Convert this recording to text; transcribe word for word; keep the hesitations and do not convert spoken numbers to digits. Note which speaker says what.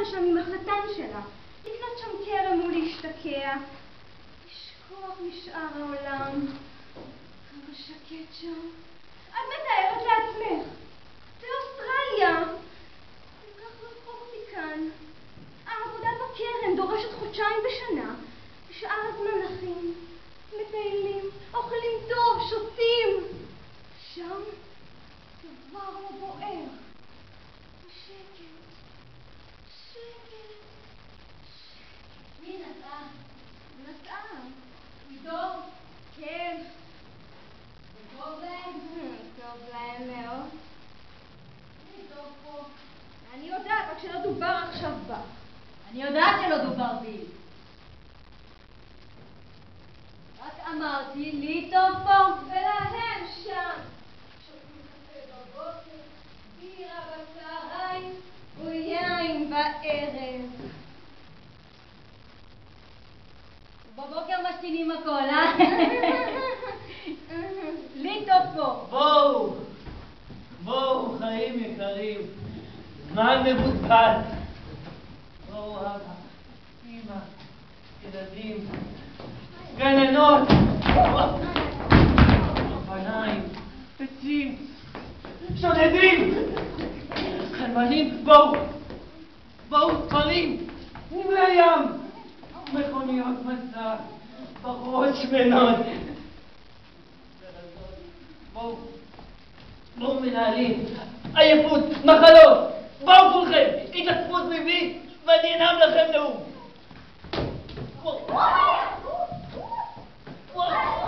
Speaker 1: שם עם החתן שלה. לקנות שם כרם ולהשתקע. לשכוח משאר העולם. כמה שקט שם. את מתארת לעצמך. באוסטרליה. כל כך רחוק מכאן. העבודה בכרם דורשת חודשיים בשנה. בשאר הזמן נחים, מטיילים, אוכלים טוב, שותים. שם דבר לא בוער. שקט, שקט, שקט.
Speaker 2: מי נסעה?
Speaker 1: נסעה.
Speaker 2: עידו?
Speaker 1: כן.
Speaker 2: זה טוב להם?
Speaker 1: טוב להם מאוד.
Speaker 2: מי טוב פה?
Speaker 1: אני יודעת, רק שלא דובר עכשיו בה.
Speaker 2: אני יודעת שלא דובר בי. רק אמרתי לי טוב פה.
Speaker 1: ולהם שם. שותים קפה בבוקר, בירה בצהריים ויין בערב.
Speaker 2: בבוקר משתינים הכל, אה? לי טוב פה.
Speaker 3: בואו, בואו חיים יקרים, זמן מבוזבז. בואו אבא, אמא, ילדים, גננות, אופניים, עצים, שודדים, חלמנים, בואו, בואו דברים, נמלי ים, מכוניות מסע, בחורות שמנות. בואו, בואו מנהלים, עייפות, מחלות, בואו כולכם, התעצמות מביא ואני אנאם לכם נאום. וואו. וואו.